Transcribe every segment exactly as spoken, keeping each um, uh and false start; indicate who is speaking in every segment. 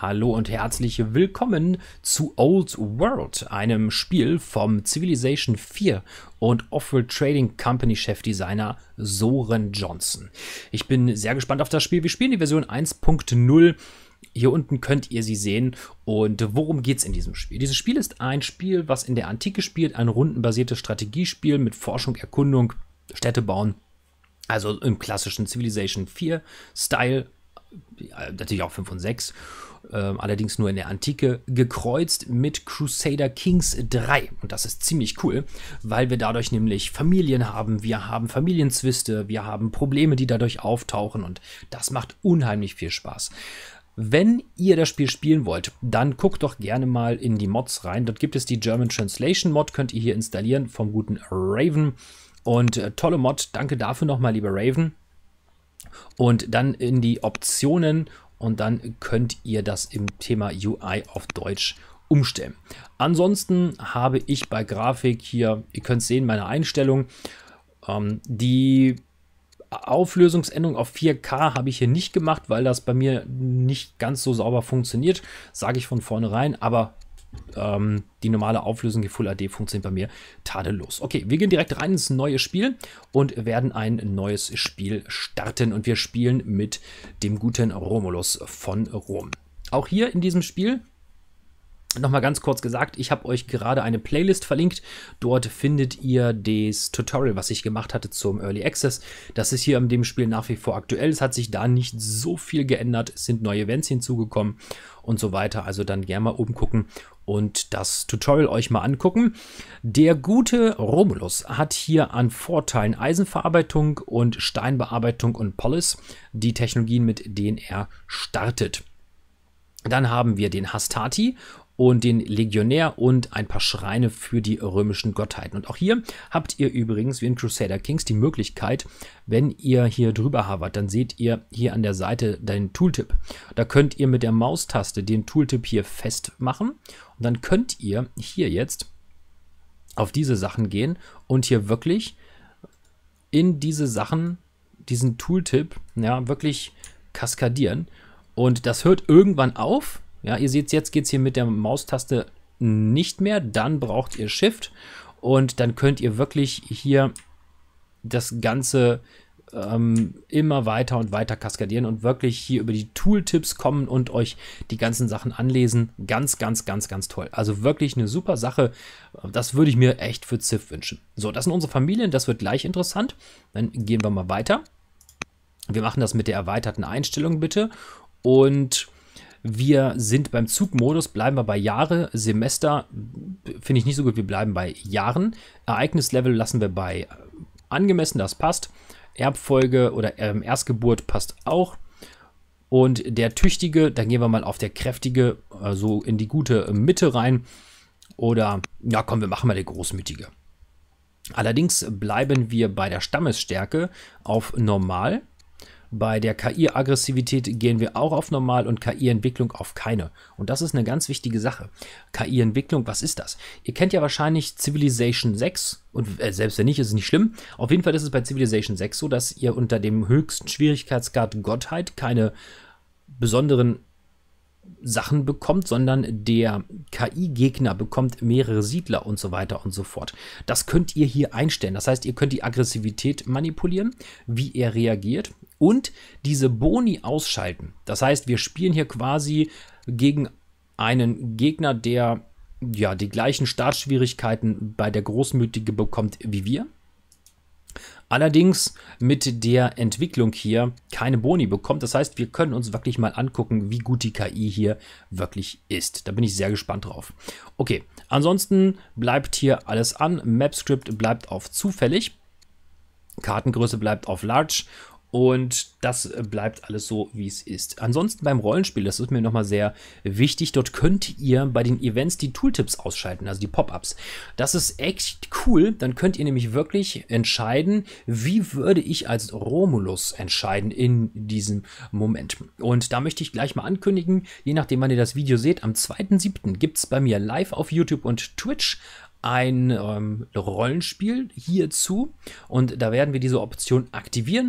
Speaker 1: Hallo und herzlich willkommen zu Old World, einem Spiel vom Civilization vier und Offworld Trading Company Chefdesigner Soren Johnson. Ich bin sehr gespannt auf das Spiel. Wir spielen die Version eins Punkt null. Hier unten könnt ihr sie sehen. Und worum geht es in diesem Spiel? Dieses Spiel ist ein Spiel, was in der Antike spielt, ein rundenbasiertes Strategiespiel mit Forschung, Erkundung, Städte bauen. Also im klassischen Civilization vier Style, natürlich auch fünf und sechs, äh, allerdings nur in der Antike, gekreuzt mit Crusader Kings drei. Und das ist ziemlich cool, weil wir dadurch nämlich Familien haben, wir haben Familienzwiste, wir haben Probleme, die dadurch auftauchen und das macht unheimlich viel Spaß. Wenn ihr das Spiel spielen wollt, dann guckt doch gerne mal in die Mods rein. Dort gibt es die German Translation Mod, könnt ihr hier installieren vom guten Raven. Und äh, tolle Mod, danke dafür nochmal, lieber Raven. Und dann in die Optionen und dann könnt ihr das im Thema U I auf Deutsch umstellen. Ansonsten habe ich bei Grafik hier, ihr könnt es sehen, meine Einstellung, ähm, die Auflösungsänderung auf vier K habe ich hier nicht gemacht, weil das bei mir nicht ganz so sauber funktioniert, sage ich von vornherein, aber ähm, die normale Auflösung, die Full H D, funktioniert bei mir tadellos. Okay, wir gehen direkt rein ins neue Spiel und werden ein neues Spiel starten und wir spielen mit dem guten Romulus von Rom. Auch hier in diesem Spiel nochmal ganz kurz gesagt, ich habe euch gerade eine Playlist verlinkt. Dort findet ihr das Tutorial, was ich gemacht hatte zum Early Access. Das ist hier in dem Spiel nach wie vor aktuell. Es hat sich da nicht so viel geändert. Es sind neue Events hinzugekommen und so weiter. Also dann gerne mal oben gucken und das Tutorial euch mal angucken. Der gute Romulus hat hier an Vorteilen Eisenverarbeitung und Steinbearbeitung und Polis, die Technologien, mit denen er startet. Dann haben wir den Hastati und den Legionär und ein paar Schreine für die römischen Gottheiten. Und auch hier habt ihr übrigens, wie in Crusader Kings, die Möglichkeit, wenn ihr hier drüber hovert, dann seht ihr hier an der Seite den Tooltip. Da könnt ihr mit der Maustaste den Tooltip hier festmachen und dann könnt ihr hier jetzt auf diese Sachen gehen und hier wirklich in diese Sachen, diesen Tooltip, ja, wirklich kaskadieren. Und das hört irgendwann auf. Ja, ihr seht, jetzt geht es hier mit der Maustaste nicht mehr. Dann braucht ihr Shift und dann könnt ihr wirklich hier das Ganze ähm, immer weiter und weiter kaskadieren und wirklich hier über die Tooltips kommen und euch die ganzen Sachen anlesen. Ganz, ganz, ganz, ganz toll. Also wirklich eine super Sache. Das würde ich mir echt für Civ wünschen. So, das sind unsere Familien. Das wird gleich interessant. Dann gehen wir mal weiter. Wir machen das mit der erweiterten Einstellung bitte. Und wir sind beim Zugmodus, bleiben wir bei Jahre, Semester finde ich nicht so gut, wir bleiben bei Jahren. Ereignislevel lassen wir bei angemessen, das passt. Erbfolge oder ähm, Erstgeburt passt auch. Und der Tüchtige, dann gehen wir mal auf der Kräftige, also in die gute Mitte rein. Oder, ja komm, wir machen mal der Großmütige. Allerdings bleiben wir bei der Stammesstärke auf Normal. Bei der K I-Aggressivität gehen wir auch auf Normal und K I-Entwicklung auf keine. Und das ist eine ganz wichtige Sache. K I-Entwicklung, was ist das? Ihr kennt ja wahrscheinlich Civilization sechs und äh, selbst wenn nicht, ist es nicht schlimm. Auf jeden Fall ist es bei Civilization sechs so, dass ihr unter dem höchsten Schwierigkeitsgrad Gottheit keine besonderen Sachen bekommt, sondern der K I-Gegner bekommt mehrere Siedler und so weiter und so fort. Das könnt ihr hier einstellen. Das heißt, ihr könnt die Aggressivität manipulieren, wie er reagiert und diese Boni ausschalten. Das heißt, wir spielen hier quasi gegen einen Gegner, der ja die gleichen Startschwierigkeiten bei der Großmütige bekommt wie wir. Allerdings mit der Entwicklung hier keine Boni bekommt. Das heißt, wir können uns wirklich mal angucken, wie gut die K I hier wirklich ist. Da bin ich sehr gespannt drauf. Okay, ansonsten bleibt hier alles an. Map-Script bleibt auf zufällig. Kartengröße bleibt auf Large. Und das bleibt alles so, wie es ist. Ansonsten beim Rollenspiel, das ist mir nochmal sehr wichtig, dort könnt ihr bei den Events die Tooltips ausschalten, also die Pop-ups. Das ist echt cool, dann könnt ihr nämlich wirklich entscheiden, wie würde ich als Romulus entscheiden in diesem Moment. Und da möchte ich gleich mal ankündigen, je nachdem wann ihr das Video seht, am zweiten siebten gibt es bei mir live auf YouTube und Twitch ein ähm, Rollenspiel hierzu und da werden wir diese Option aktivieren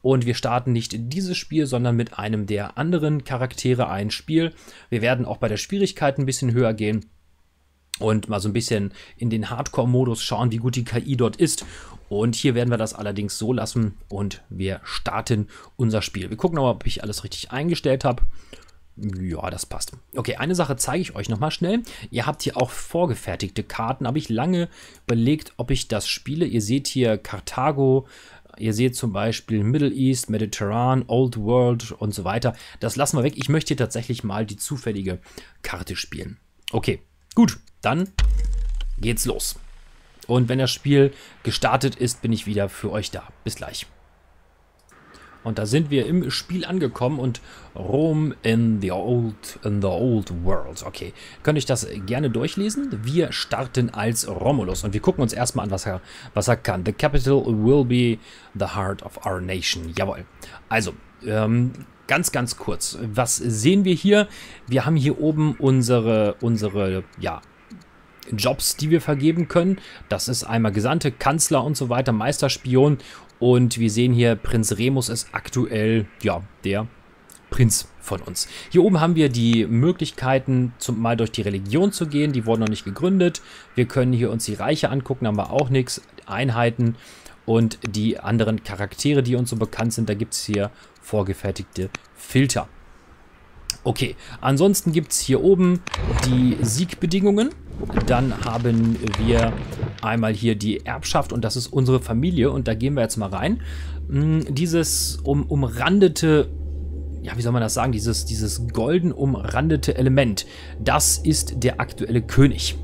Speaker 1: Und wir starten nicht dieses Spiel, sondern mit einem der anderen Charaktere ein Spiel. Wir werden auch bei der Schwierigkeit ein bisschen höher gehen und mal so ein bisschen in den Hardcore-Modus schauen, wie gut die K I dort ist. Und hier werden wir das allerdings so lassen und wir starten unser Spiel. Wir gucken aber, ob ich alles richtig eingestellt habe. Ja, das passt. Okay, eine Sache zeige ich euch nochmal schnell. Ihr habt hier auch vorgefertigte Karten. Habe ich lange überlegt, ob ich das spiele. Ihr seht hier Karthago, ihr seht zum Beispiel Middle East, Mediterranean, Old World und so weiter. Das lassen wir weg. Ich möchte hier tatsächlich mal die zufällige Karte spielen. Okay, gut, dann geht's los. Und wenn das Spiel gestartet ist, bin ich wieder für euch da. Bis gleich. Und da sind wir im Spiel angekommen und Rom in the old, in the old world. Okay, könnt ihr das gerne durchlesen? Wir starten als Romulus und wir gucken uns erstmal an, was er, was er kann. The capital will be the heart of our nation. Jawohl. Also, ähm, ganz, ganz kurz. Was sehen wir hier? Wir haben hier oben unsere, unsere, ja, Jobs, die wir vergeben können. Das ist einmal Gesandte, Kanzler und so weiter, Meisterspion. Und wir sehen hier, Prinz Remus ist aktuell, ja, der Prinz von uns. Hier oben haben wir die Möglichkeiten, zum, mal durch die Religion zu gehen. Die wurden noch nicht gegründet. Wir können hier uns die Reiche angucken, haben wir auch nichts. Einheiten und die anderen Charaktere, die uns so bekannt sind. Da gibt es hier vorgefertigte Filter. Okay, ansonsten gibt es hier oben die Siegbedingungen. Dann haben wir einmal hier die Erbschaft und das ist unsere Familie und da gehen wir jetzt mal rein. Dieses um, umrandete, ja wie soll man das sagen, dieses, dieses golden umrandete Element, das ist der aktuelle König.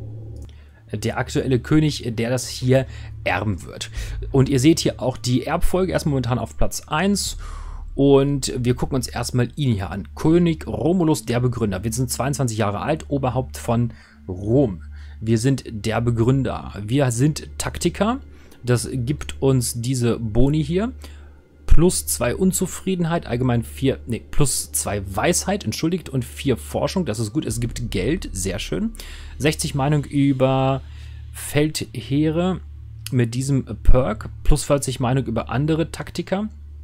Speaker 1: Der aktuelle König, der das hier erben wird. Und ihr seht hier auch die Erbfolge, erst momentan auf Platz eins. Und wir gucken uns erstmal ihn hier an. König Romulus, der Begründer. Wir sind zweiundzwanzig Jahre alt, Oberhaupt von Rom. Wir sind der Begründer. Wir sind Taktiker. Das gibt uns diese Boni hier. Plus zwei Unzufriedenheit, allgemein vier, nee, plus zwei Weisheit, entschuldigt, und vier Forschung. Das ist gut. Es gibt Geld, sehr schön. sechzig Meinung über Feldheere mit diesem Perk. Plus vierzig Meinung über andere Taktiker.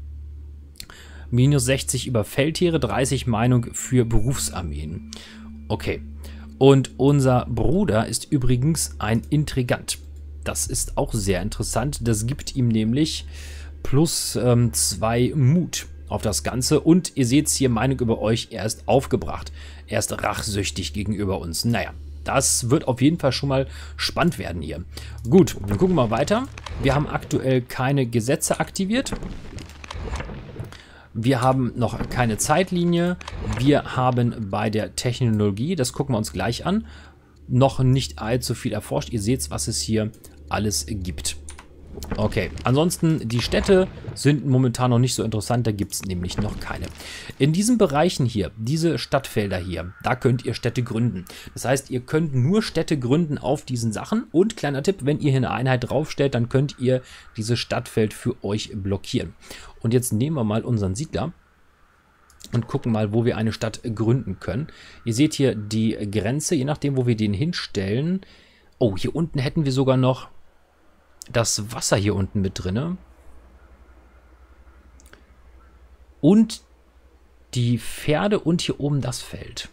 Speaker 1: Minus sechzig über Feldheere, dreißig Meinung für Berufsarmeen. Okay. Und unser Bruder ist übrigens ein Intrigant. Das ist auch sehr interessant. Das gibt ihm nämlich plus ähm, zwei Mut auf das Ganze. Und ihr seht es hier, Meinung über euch, er ist aufgebracht. Er ist rachsüchtig gegenüber uns. Naja, das wird auf jeden Fall schon mal spannend werden hier. Gut, dann gucken wir mal weiter. Wir haben aktuell keine Gesetze aktiviert. Wir haben noch keine Zeitlinie. Wir haben bei der Technologie, das gucken wir uns gleich an, noch nicht allzu viel erforscht. Ihr seht, was es hier alles gibt. Okay, ansonsten die Städte sind momentan noch nicht so interessant, da gibt es nämlich noch keine. In diesen Bereichen hier, diese Stadtfelder hier, da könnt ihr Städte gründen. Das heißt, ihr könnt nur Städte gründen auf diesen Sachen und kleiner Tipp, wenn ihr hier eine Einheit draufstellt, dann könnt ihr dieses Stadtfeld für euch blockieren. Und jetzt nehmen wir mal unseren Siedler und gucken mal, wo wir eine Stadt gründen können. Ihr seht hier die Grenze, je nachdem, wo wir den hinstellen. Oh, hier unten hätten wir sogar noch das Wasser hier unten mit drinne. Und die Pferde und hier oben das Feld.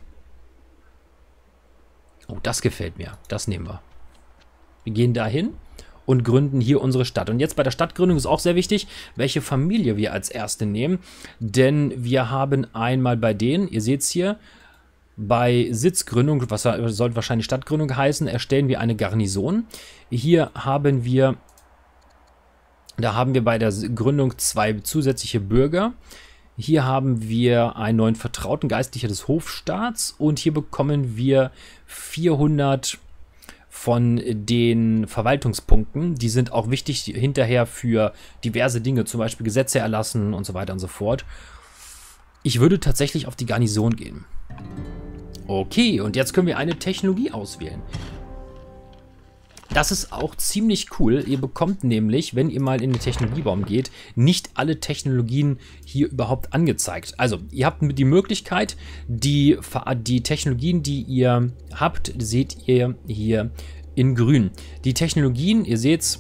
Speaker 1: Oh, das gefällt mir. Das nehmen wir. Wir gehen dahin und gründen hier unsere Stadt. Und jetzt bei der Stadtgründung ist auch sehr wichtig, welche Familie wir als erste nehmen. Denn wir haben einmal bei denen, ihr seht es hier, bei Sitzgründung, was sollte wahrscheinlich Stadtgründung heißen, erstellen wir eine Garnison. Hier haben wir, da haben wir bei der Gründung zwei zusätzliche Bürger. Hier haben wir einen neuen Vertrauten, Geistlicher des Hofstaats. Und hier bekommen wir vierhundert von den Verwaltungspunkten. Die sind auch wichtig hinterher für diverse Dinge, zum Beispiel Gesetze erlassen und so weiter und so fort. Ich würde tatsächlich auf die Garnison gehen. Okay, und jetzt können wir eine Technologie auswählen. Das ist auch ziemlich cool. Ihr bekommt nämlich, wenn ihr mal in den Technologiebaum geht, nicht alle Technologien hier überhaupt angezeigt. Also, ihr habt die Möglichkeit, die, die Technologien, die ihr habt, seht ihr hier in grün. Die Technologien, ihr seht's,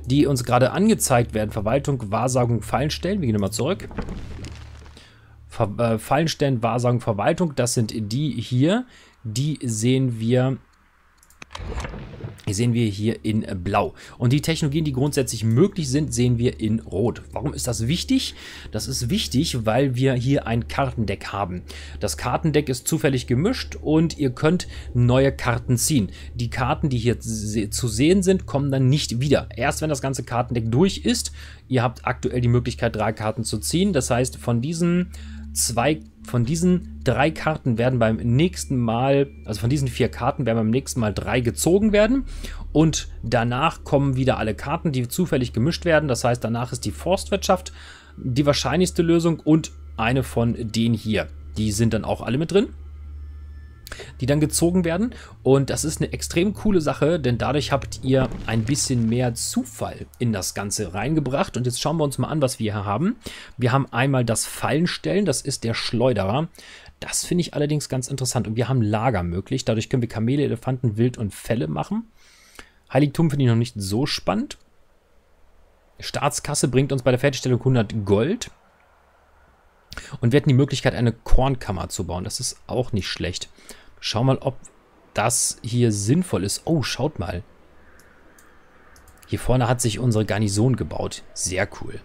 Speaker 1: die uns gerade angezeigt werden. Verwaltung, Wahrsagung, Fallenstellen. Wir gehen nochmal zurück. Ver äh, Fallenstellen, Wahrsagung, Verwaltung. Das sind die hier. Die sehen wir... Die sehen wir hier in Blau. Und die Technologien, die grundsätzlich möglich sind, sehen wir in Rot. Warum ist das wichtig? Das ist wichtig, weil wir hier ein Kartendeck haben. Das Kartendeck ist zufällig gemischt und ihr könnt neue Karten ziehen. Die Karten, die hier zu sehen sind, kommen dann nicht wieder. Erst wenn das ganze Kartendeck durch ist. Ihr habt aktuell die Möglichkeit, drei Karten zu ziehen. Das heißt, von diesen zwei, von diesen drei Karten werden beim nächsten Mal, also von diesen vier Karten werden beim nächsten Mal drei gezogen werden und danach kommen wieder alle Karten, die zufällig gemischt werden. Das heißt, danach ist die Forstwirtschaft die wahrscheinlichste Lösung und eine von denen hier. Die sind dann auch alle mit drin, die dann gezogen werden. Und das ist eine extrem coole Sache, denn dadurch habt ihr ein bisschen mehr Zufall in das Ganze reingebracht. Und jetzt schauen wir uns mal an, was wir hier haben. Wir haben einmal das Fallenstellen, das ist der Schleuderer. Das finde ich allerdings ganz interessant. Und wir haben Lager möglich. Dadurch können wir Kamele, Elefanten, Wild und Felle machen. Heiligtum finde ich noch nicht so spannend. Staatskasse bringt uns bei der Fertigstellung hundert Gold. Und wir hätten die Möglichkeit, eine Kornkammer zu bauen. Das ist auch nicht schlecht. Schau mal, ob das hier sinnvoll ist. Oh, schaut mal. Hier vorne hat sich unsere Garnison gebaut. Sehr cool.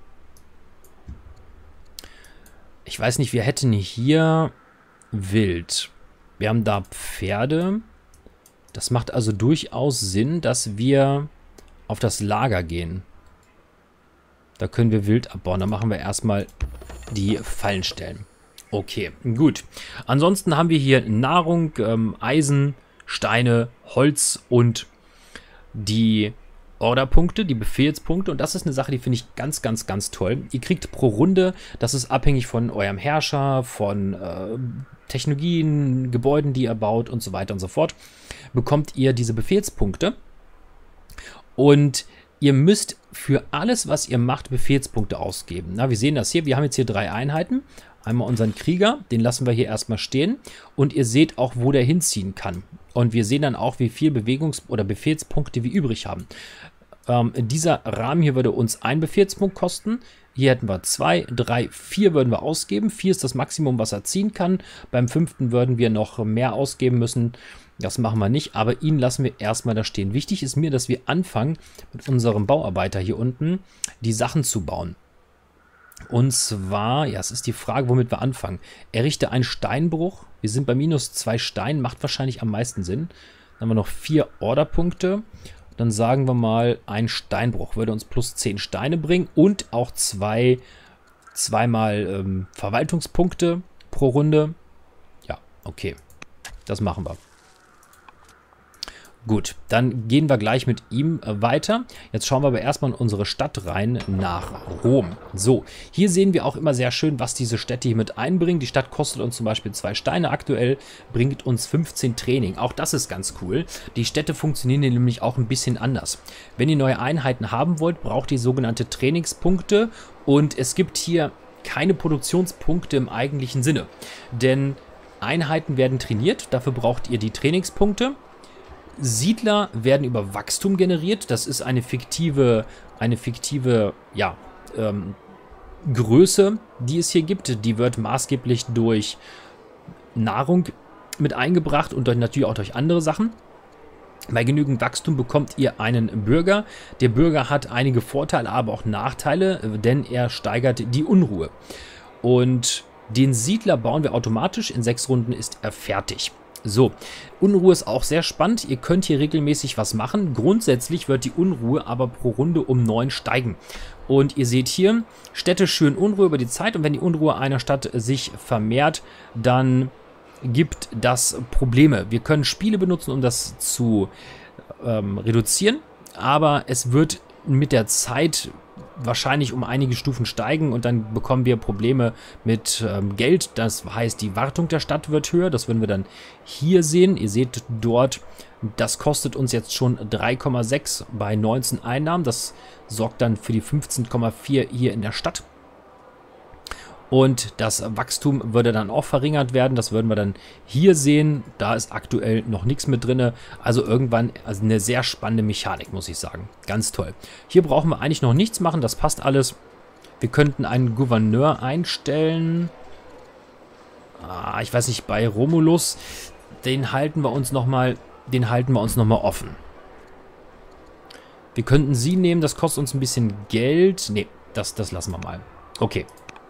Speaker 1: Ich weiß nicht, wir hätten hier Wild. Wir haben da Pferde. Das macht also durchaus Sinn, dass wir auf das Lager gehen. Da können wir Wild abbauen. Da machen wir erstmal die Fallenstellen. Okay, gut. Ansonsten haben wir hier Nahrung, ähm, Eisen, Steine, Holz und die Orderpunkte, die Befehlspunkte. Und das ist eine Sache, die finde ich ganz, ganz, ganz toll. Ihr kriegt pro Runde, das ist abhängig von eurem Herrscher, von äh, Technologien, Gebäuden, die ihr baut und so weiter und so fort, bekommt ihr diese Befehlspunkte. Und ihr müsst für alles, was ihr macht, Befehlspunkte ausgeben. Na, wir sehen das hier. Wir haben jetzt hier drei Einheiten. Einmal unseren Krieger, den lassen wir hier erstmal stehen. Und ihr seht auch, wo der hinziehen kann. Und wir sehen dann auch, wie viel Bewegungs- oder Befehlspunkte wir übrig haben. Ähm, dieser Rahmen hier würde uns einen Befehlspunkt kosten. Hier hätten wir zwei, drei, vier würden wir ausgeben. Vier ist das Maximum, was er ziehen kann. Beim fünften würden wir noch mehr ausgeben müssen. Das machen wir nicht, aber ihn lassen wir erstmal da stehen. Wichtig ist mir, dass wir anfangen, mit unserem Bauarbeiter hier unten die Sachen zu bauen. Und zwar, ja, es ist die Frage, womit wir anfangen. Errichte einen Steinbruch. Wir sind bei minus zwei Steinen, macht wahrscheinlich am meisten Sinn. Dann haben wir noch vier Orderpunkte. Dann sagen wir mal, ein Steinbruch würde uns plus zehn Steine bringen und auch zwei, zweimal ähm, Verwaltungspunkte pro Runde. Ja, okay. Das machen wir. Gut, dann gehen wir gleich mit ihm weiter. Jetzt schauen wir aber erstmal in unsere Stadt rein, nach Rom. So, hier sehen wir auch immer sehr schön, was diese Städte hier mit einbringen. Die Stadt kostet uns zum Beispiel zwei Steine aktuell, bringt uns fünfzehn Training. Auch das ist ganz cool. Die Städte funktionieren nämlich auch ein bisschen anders. Wenn ihr neue Einheiten haben wollt, braucht ihr sogenannte Trainingspunkte. Und es gibt hier keine Produktionspunkte im eigentlichen Sinne. Denn Einheiten werden trainiert, dafür braucht ihr die Trainingspunkte. Siedler werden über Wachstum generiert. Das ist eine fiktive, eine fiktive, ja, ähm, Größe, die es hier gibt. Die wird maßgeblich durch Nahrung mit eingebracht und durch, natürlich auch durch andere Sachen. Bei genügend Wachstum bekommt ihr einen Bürger. Der Bürger hat einige Vorteile, aber auch Nachteile, denn er steigert die Unruhe. Und den Siedler bauen wir automatisch. In sechs Runden ist er fertig. So, Unruhe ist auch sehr spannend. Ihr könnt hier regelmäßig was machen. Grundsätzlich wird die Unruhe aber pro Runde um neun steigen. Und ihr seht hier, Städte schüren Unruhe über die Zeit. Und wenn die Unruhe einer Stadt sich vermehrt, dann gibt das Probleme. Wir können Spiele benutzen, um das zu ähm, reduzieren. Aber es wird mit der Zeit wahrscheinlich um einige Stufen steigen und dann bekommen wir Probleme mit ähm, Geld. Das heißt, die Wartung der Stadt wird höher. Das würden wir dann hier sehen. Ihr seht dort, das kostet uns jetzt schon drei Komma sechs bei neunzehn Einnahmen. Das sorgt dann für die fünfzehn Komma vier hier in der Stadt. Und das Wachstum würde dann auch verringert werden. Das würden wir dann hier sehen. Da ist aktuell noch nichts mit drin. Also irgendwann also eine sehr spannende Mechanik, muss ich sagen. Ganz toll. Hier brauchen wir eigentlich noch nichts machen. Das passt alles. Wir könnten einen Gouverneur einstellen. Ah, ich weiß nicht, bei Romulus, den halten wir uns nochmal, den halten wir uns nochmal offen. Wir könnten sie nehmen. Das kostet uns ein bisschen Geld. Nee, das, das lassen wir mal. Okay.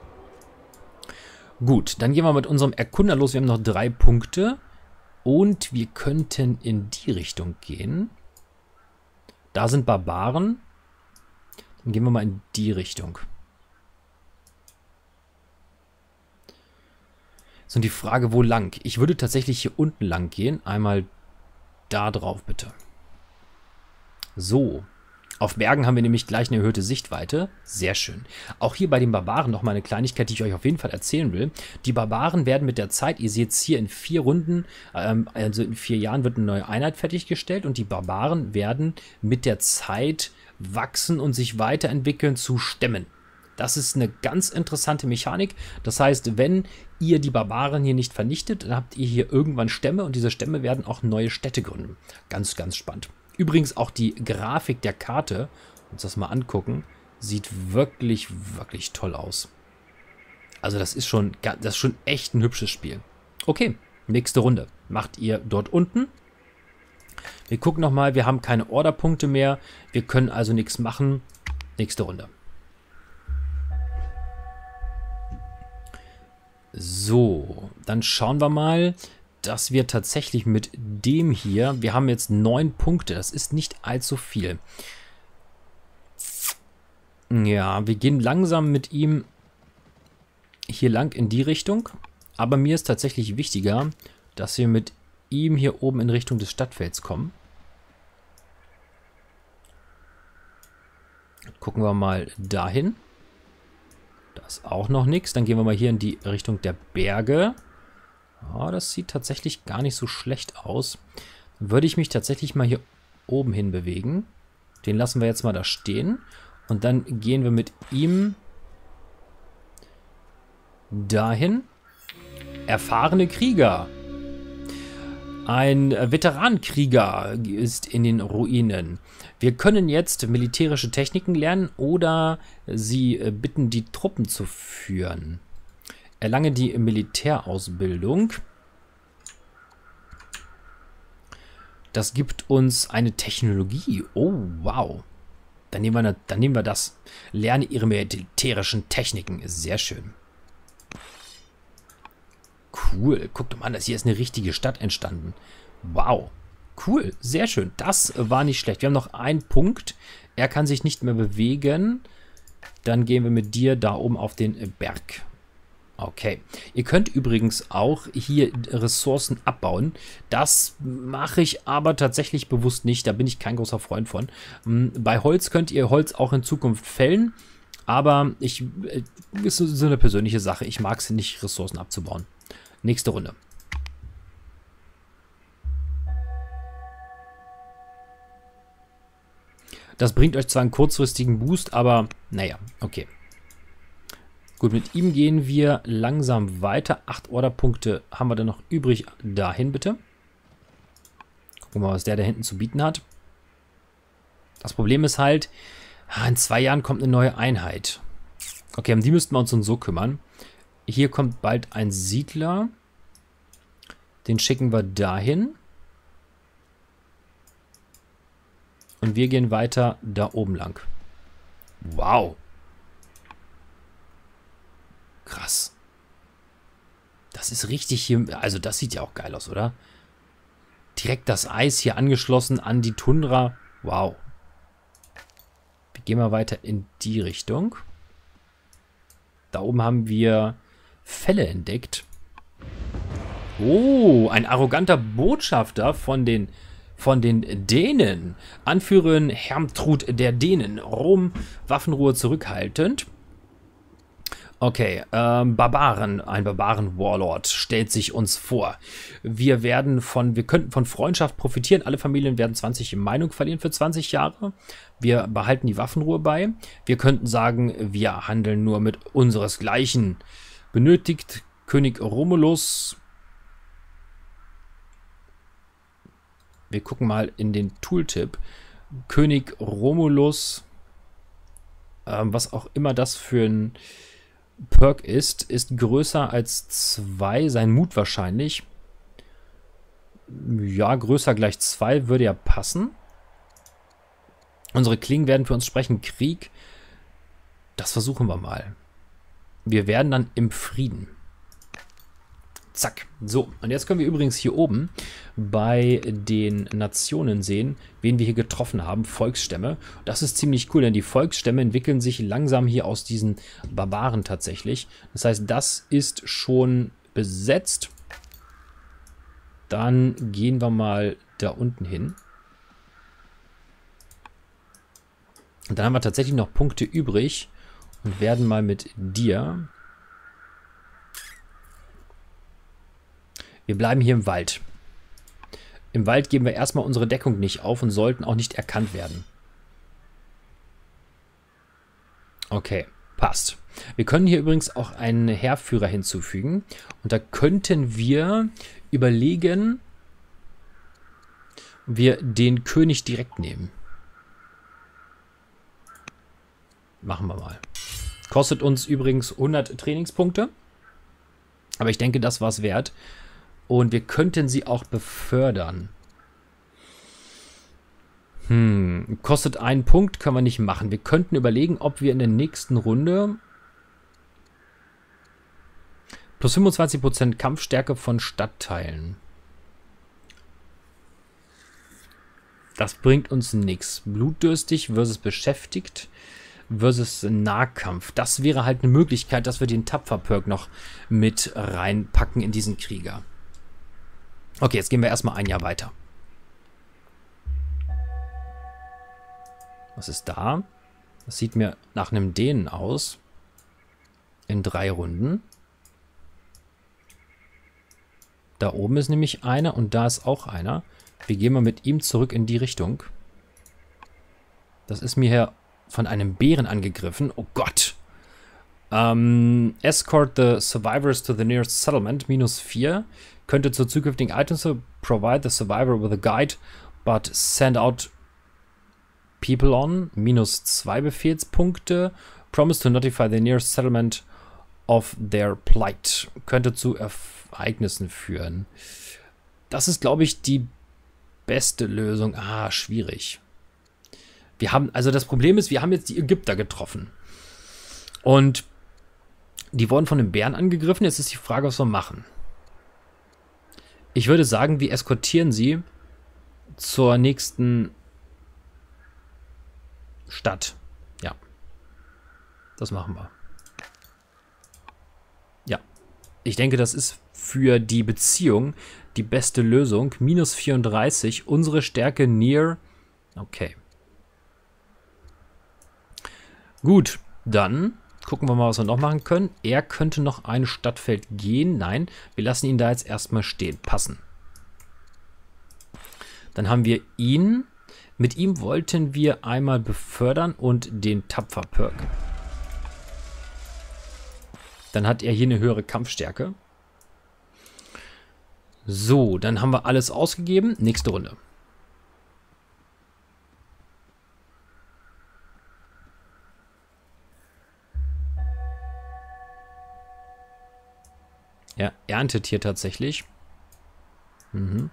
Speaker 1: Gut, dann gehen wir mit unserem Erkunder los. Wir haben noch drei Punkte. Und wir könnten in die Richtung gehen. Da sind Barbaren. Dann gehen wir mal in die Richtung. So, und die Frage, wo lang? Ich würde tatsächlich hier unten lang gehen. Einmal da drauf, bitte. So. Auf Bergen haben wir nämlich gleich eine erhöhte Sichtweite. Sehr schön. Auch hier bei den Barbaren noch mal eine Kleinigkeit, die ich euch auf jeden Fall erzählen will. Die Barbaren werden mit der Zeit, ihr seht es hier in vier Runden, ähm, also in vier Jahren wird eine neue Einheit fertiggestellt und die Barbaren werden mit der Zeit wachsen und sich weiterentwickeln zu Stämmen. Das ist eine ganz interessante Mechanik. Das heißt, wenn ihr die Barbaren hier nicht vernichtet, dann habt ihr hier irgendwann Stämme und diese Stämme werden auch neue Städte gründen. Ganz, ganz spannend. Übrigens auch die Grafik der Karte, uns das mal angucken, sieht wirklich, wirklich toll aus. Also das ist schon, das ist schon echt ein hübsches Spiel. Okay, nächste Runde. Macht ihr dort unten. Wir gucken nochmal, wir haben keine Orderpunkte mehr. Wir können also nichts machen. Nächste Runde. So, dann schauen wir mal, dass wir tatsächlich mit dem hier, wir haben jetzt neun Punkte, das ist nicht allzu viel. Ja, wir gehen langsam mit ihm hier lang in die Richtung, aber mir ist tatsächlich wichtiger, dass wir mit ihm hier oben in Richtung des Stadtfelds kommen. Gucken wir mal dahin. Da ist auch noch nichts. Dann gehen wir mal hier in die Richtung der Berge. Ja, das sieht tatsächlich gar nicht so schlecht aus. Dann würde ich mich tatsächlich mal hier oben hin bewegen. Den lassen wir jetzt mal da stehen. Und dann gehen wir mit ihm dahin. Erfahrene Krieger. Ein Veteranenkrieger ist in den Ruinen. Wir können jetzt militärische Techniken lernen oder sie bitten, die Truppen zu führen. Erlange die Militärausbildung. Das gibt uns eine Technologie. Oh, wow. Dann nehmen wir, dann nehmen wir das. Lerne ihre militärischen Techniken. Sehr schön. Cool. Guckt doch mal an, hier ist eine richtige Stadt entstanden. Wow. Cool. Sehr schön. Das war nicht schlecht. Wir haben noch einen Punkt. Er kann sich nicht mehr bewegen. Dann gehen wir mit dir da oben auf den Berg. Okay. Ihr könnt übrigens auch hier Ressourcen abbauen. Das mache ich aber tatsächlich bewusst nicht. Da bin ich kein großer Freund von. Bei Holz könnt ihr Holz auch in Zukunft fällen. Aber ich ist so eine persönliche Sache. Ich mag es nicht, Ressourcen abzubauen. Nächste Runde. Das bringt euch zwar einen kurzfristigen Boost, aber naja, okay. Gut, mit ihm gehen wir langsam weiter. Acht Orderpunkte haben wir dann noch übrig. Dahin bitte. Gucken wir mal, was der da hinten zu bieten hat. Das Problem ist halt, in zwei Jahren kommt eine neue Einheit. Okay, um die müssten wir uns so kümmern. Hier kommt bald ein Siedler. Den schicken wir dahin. Und wir gehen weiter da oben lang. Wow. Krass. Das ist richtig hier. Also das sieht ja auch geil aus, oder? Direkt das Eis hier angeschlossen an die Tundra. Wow. Wir gehen mal weiter in die Richtung. Da oben haben wir Fälle entdeckt. Oh, ein arroganter Botschafter von den, von den Dänen. Anführerin Hermtrud der Dänen. Rom, Waffenruhe zurückhaltend. Okay, ähm, Barbaren, ein Barbaren-Warlord stellt sich uns vor. Wir werden von, wir könnten von Freundschaft profitieren. Alle Familien werden zwanzig Meinung verlieren für zwanzig Jahre. Wir behalten die Waffenruhe bei. Wir könnten sagen, wir handeln nur mit unseresgleichen. benötigt König Romulus. Wir gucken mal in den Tooltip. König Romulus, ähm, was auch immer das für ein Perk ist, ist größer als zwei. Sein Mut wahrscheinlich. Ja, größer gleich zwei würde ja passen. Unsere Klingen werden für uns sprechen. Krieg. Das versuchen wir mal. Wir werden dann im Frieden. Zack. So, und jetzt können wir übrigens hier oben bei den Nationen sehen, wen wir hier getroffen haben. Volksstämme. Das ist ziemlich cool, denn die Volksstämme entwickeln sich langsam hier aus diesen Barbaren tatsächlich. Das heißt, das ist schon besetzt. Dann gehen wir mal da unten hin. Und dann haben wir tatsächlich noch Punkte übrig und werden mal mit dir... Wir bleiben hier im Wald. Im Wald geben wir erstmal unsere Deckung nicht auf und sollten auch nicht erkannt werden. Okay, passt. Wir können hier übrigens auch einen Heerführer hinzufügen. Und da könnten wir überlegen, ob wir den König direkt nehmen. Machen wir mal. Kostet uns übrigens hundert Trainingspunkte. Aber ich denke, das war es wert. Und wir könnten sie auch befördern. Hm, kostet einen Punkt, können wir nicht machen. Wir könnten überlegen, ob wir in der nächsten Runde plus fünfundzwanzig Prozent Kampfstärke von Stadtteilen. Das bringt uns nichts. Blutdürstig versus beschäftigt versus Nahkampf. Das wäre halt eine Möglichkeit, dass wir den Tapfer-Perk noch mit reinpacken in diesen Krieger. Okay, jetzt gehen wir erstmal ein Jahr weiter. Was ist da? Das sieht mir nach einem Dänen aus. In drei Runden. Da oben ist nämlich einer und da ist auch einer. Wir gehen mal mit ihm zurück in die Richtung. Das ist mir hier von einem Bären angegriffen. Oh Gott. Um, escort the survivors to the nearest settlement. Minus vier. Könnte zu zukünftigen Items provide the survivor with a guide, but send out people on. Minus zwei Befehlspunkte. Promise to notify the nearest settlement of their plight. Könnte zu Ereignissen führen. Das ist, glaube ich, die beste Lösung. Ah, schwierig. Wir haben, also das Problem ist, wir haben jetzt die Ägypter getroffen. Und die wurden von den Bären angegriffen. Jetzt ist die Frage, was wir machen. Ich würde sagen, wir eskortieren sie zur nächsten Stadt. Ja. Das machen wir. Ja. Ich denke, das ist für die Beziehung die beste Lösung. Minus vierunddreißig. Unsere Stärke near. Okay. Gut. Dann gucken wir mal, was wir noch machen können. Er könnte noch ein Stadtfeld gehen. Nein, wir lassen ihn da jetzt erstmal stehen. Passen. Dann haben wir ihn. Mit ihm wollten wir einmal befördern und den Tapfer-Perk. Dann hat er hier eine höhere Kampfstärke. So, dann haben wir alles ausgegeben. Nächste Runde. Er erntet hier tatsächlich. Mhm.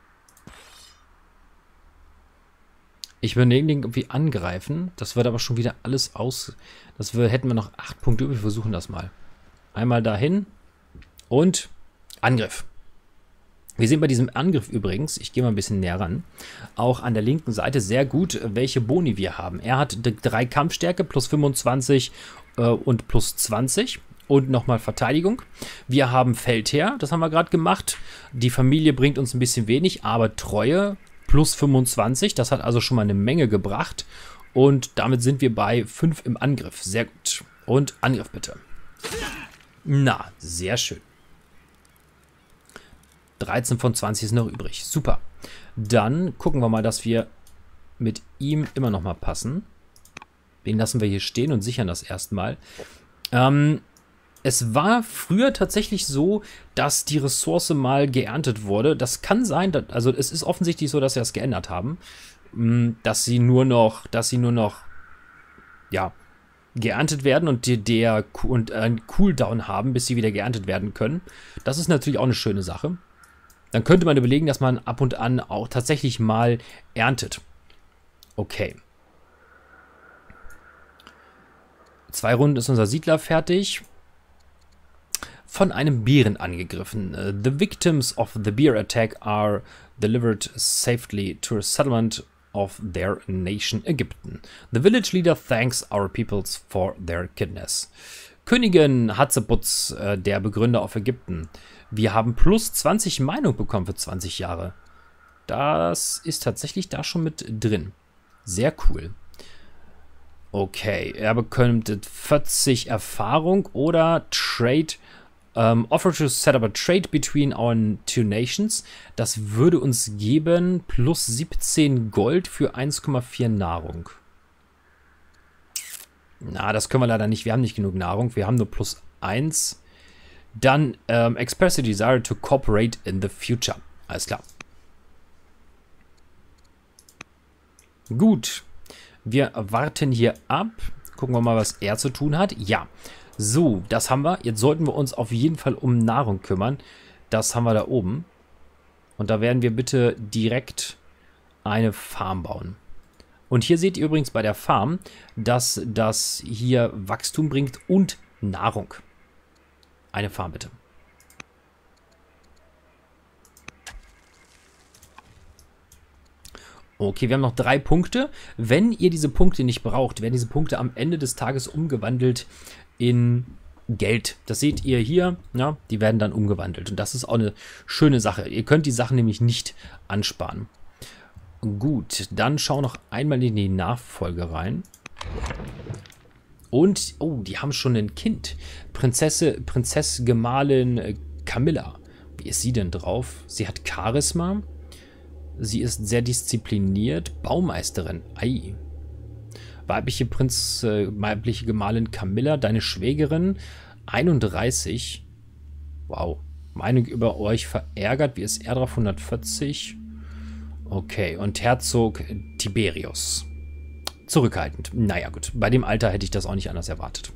Speaker 1: Ich würde den irgendwie angreifen. Das wird aber schon wieder alles aus. Das wir, hätten wir noch acht Punkte übrig. Wir versuchen das mal. Einmal dahin. Und Angriff. Wir sehen bei diesem Angriff übrigens, ich gehe mal ein bisschen näher ran, auch an der linken Seite sehr gut, welche Boni wir haben. Er hat drei Kampfstärke, plus fünfundzwanzig äh, und plus zwanzig. Und nochmal Verteidigung. Wir haben Feldherr, das haben wir gerade gemacht. Die Familie bringt uns ein bisschen wenig, aber Treue plus fünfundzwanzig. Das hat also schon mal eine Menge gebracht. Und damit sind wir bei fünf im Angriff. Sehr gut. Und Angriff bitte. Na, sehr schön. dreizehn von zwanzig ist noch übrig. Super. Dann gucken wir mal, dass wir mit ihm immer noch mal passen. Den lassen wir hier stehen und sichern das erstmal. Ähm... Es war früher tatsächlich so, dass die Ressource mal geerntet wurde. Das kann sein, dass, also es ist offensichtlich so, dass sie das geändert haben. Dass sie nur noch, dass sie nur noch, ja, geerntet werden und die, der und einen Cooldown haben, bis sie wieder geerntet werden können. Das ist natürlich auch eine schöne Sache. Dann könnte man überlegen, dass man ab und an auch tatsächlich mal erntet. Okay. Zwei Runden ist unser Siedler fertig. Von einem Bären angegriffen. The victims of the bear attack are delivered safely to a settlement of their nation Ägypten. The village leader thanks our peoples for their kindness. Königin Hatzeputz, äh, der Begründer auf Ägypten. Wir haben plus zwanzig Meinung bekommen für zwanzig Jahre. Das ist tatsächlich da schon mit drin. Sehr cool. Okay, er bekommt vierzig Erfahrung oder Trade. Um, offer to set up a trade between our two nations. Das würde uns geben plus siebzehn Gold für eins Komma vier Nahrung. Na, das können wir leider nicht. Wir haben nicht genug Nahrung. Wir haben nur plus eins. Dann um, express a desire to cooperate in the future. Alles klar. Gut. Wir warten hier ab. Gucken wir mal, was er zu tun hat. Ja. So, das haben wir. Jetzt sollten wir uns auf jeden Fall um Nahrung kümmern. Das haben wir da oben. Und da werden wir bitte direkt eine Farm bauen. Und hier seht ihr übrigens bei der Farm, dass das hier Wachstum bringt und Nahrung. Eine Farm bitte. Okay, wir haben noch drei Punkte. Wenn ihr diese Punkte nicht braucht, werden diese Punkte am Ende des Tages umgewandelt in Geld. Das seht ihr hier, ja, die werden dann umgewandelt. Und das ist auch eine schöne Sache. Ihr könnt die Sachen nämlich nicht ansparen. Gut, dann schauen wir noch einmal in die Nachfolge rein. Und, oh, die haben schon ein Kind. Prinzesse, Prinzess Gemahlin Camilla. Wie ist sie denn drauf? Sie hat Charisma. Sie ist sehr diszipliniert. Baumeisterin. Ei. Weibliche Prinz, äh, weibliche Gemahlin Camilla, deine Schwägerin, einunddreißig. Wow. Meinung über euch verärgert. Wie ist er drauf? hundertvierzig. Okay. Und Herzog Tiberius. Zurückhaltend. Naja, gut. Bei dem Alter hätte ich das auch nicht anders erwartet.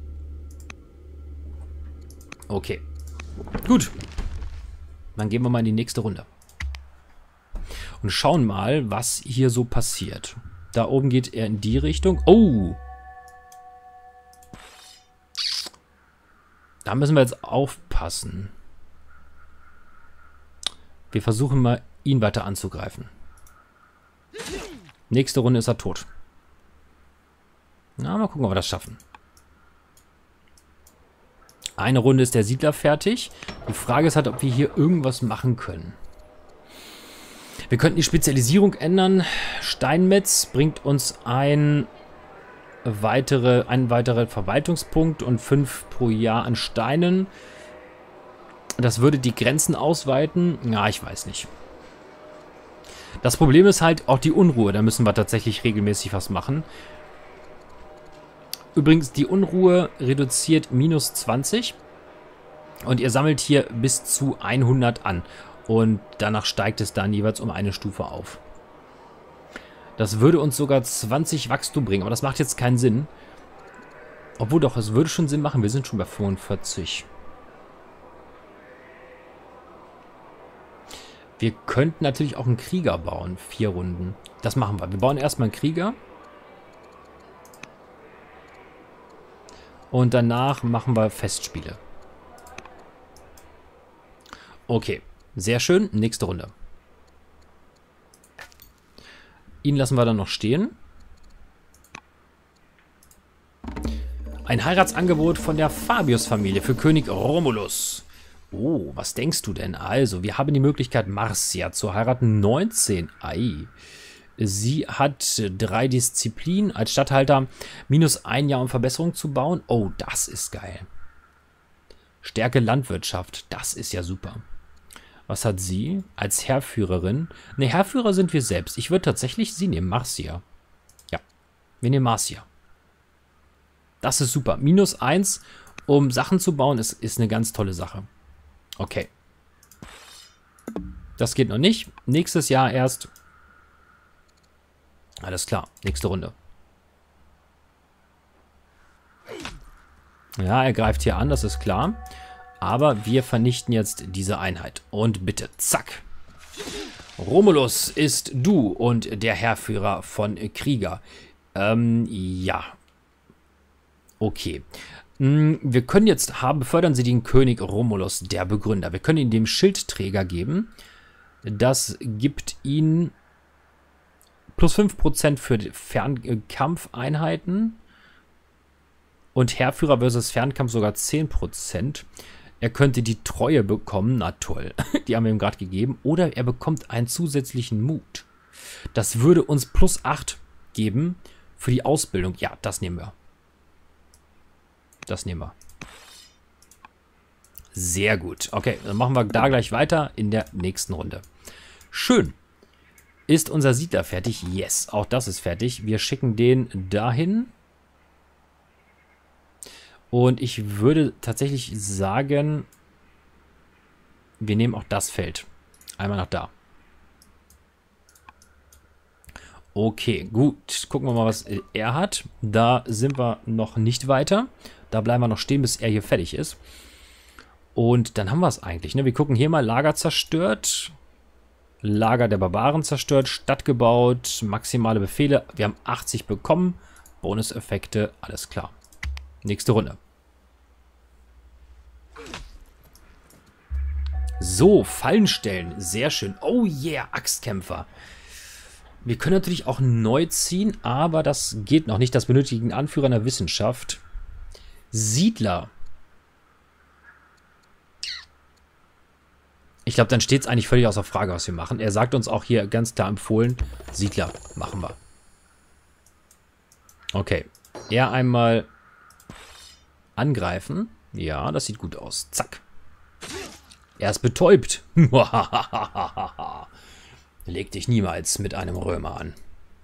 Speaker 1: Okay. Gut. Dann gehen wir mal in die nächste Runde. Und schauen mal, was hier so passiert. Da oben geht er in die Richtung. Oh! Da müssen wir jetzt aufpassen. Wir versuchen mal, ihn weiter anzugreifen. Nächste Runde ist er tot. Na, mal gucken, ob wir das schaffen. Eine Runde ist der Siedler fertig. Die Frage ist halt, ob wir hier irgendwas machen können. Wir könnten die Spezialisierung ändern. Steinmetz bringt uns ein weitere, einen weiteren Verwaltungspunkt und fünf pro Jahr an Steinen. Das würde die Grenzen ausweiten. Ja, ich weiß nicht. Das Problem ist halt auch die Unruhe. Da müssen wir tatsächlich regelmäßig was machen. Übrigens, die Unruhe reduziert minus zwanzig. Und ihr sammelt hier bis zu hundert an. Und danach steigt es dann jeweils um eine Stufe auf. Das würde uns sogar zwanzig Wachstum bringen. Aber das macht jetzt keinen Sinn. Obwohl doch, es würde schon Sinn machen. Wir sind schon bei fünfundvierzig. Wir könnten natürlich auch einen Krieger bauen. Vier Runden. Das machen wir. Wir bauen erstmal einen Krieger. Und danach machen wir Festspiele. Okay. Sehr schön. Nächste Runde. Ihn lassen wir dann noch stehen. Ein Heiratsangebot von der Fabius-Familie für König Romulus. Oh, was denkst du denn? Also, wir haben die Möglichkeit, Marcia zu heiraten. neunzehn. Ei. Sie hat drei Disziplinen als Statthalter. Minus ein Jahr, um Verbesserung zu bauen. Oh, das ist geil. Stärke Landwirtschaft. Das ist ja super. Was hat sie? Als Heerführerin? Ne, Heerführer sind wir selbst. Ich würde tatsächlich sie nehmen. Marcia. Ja, wir nehmen Marcia. Das ist super. Minus eins um Sachen zu bauen, ist, ist eine ganz tolle Sache. Okay. Das geht noch nicht. Nächstes Jahr erst. Alles klar. Nächste Runde. Ja, er greift hier an, das ist klar. Aber wir vernichten jetzt diese Einheit. Und bitte, zack. Romulus ist du und der Heerführer von Krieger. Ähm, ja. Okay. Wir können jetzt haben, befördern Sie den König Romulus, der Begründer. Wir können ihn dem Schildträger geben. Das gibt ihn plus fünf Prozent für Fernkampfeinheiten. Und Heerführer versus Fernkampf sogar zehn Prozent. Er könnte die Treue bekommen. Na toll. Die haben wir ihm gerade gegeben. Oder er bekommt einen zusätzlichen Mut. Das würde uns plus acht geben für die Ausbildung. Ja, das nehmen wir. Das nehmen wir. Sehr gut. Okay, dann machen wir da gleich weiter in der nächsten Runde. Schön. Ist unser Siedler fertig? Yes, auch das ist fertig. Wir schicken den dahin. Und ich würde tatsächlich sagen, wir nehmen auch das Feld. Einmal nach da. Okay, gut. Gucken wir mal, was er hat. Da sind wir noch nicht weiter. Da bleiben wir noch stehen, bis er hier fertig ist. Und dann haben wir es eigentlich. Ne? Wir gucken hier mal, Lager zerstört. Lager der Barbaren zerstört. Stadt gebaut. Maximale Befehle. Wir haben achtzig bekommen. Bonuseffekte. Alles klar. Nächste Runde. So, Fallen stellen. Sehr schön. Oh yeah, Axtkämpfer. Wir können natürlich auch neu ziehen, aber das geht noch nicht. Das benötigen Anführer in der Wissenschaft. Siedler. Ich glaube, dann steht es eigentlich völlig außer Frage, was wir machen. Er sagt uns auch hier ganz klar empfohlen, Siedler machen wir. Okay. Er einmal angreifen. Ja, das sieht gut aus. Zack. Er ist betäubt. Leg dich niemals mit einem Römer an.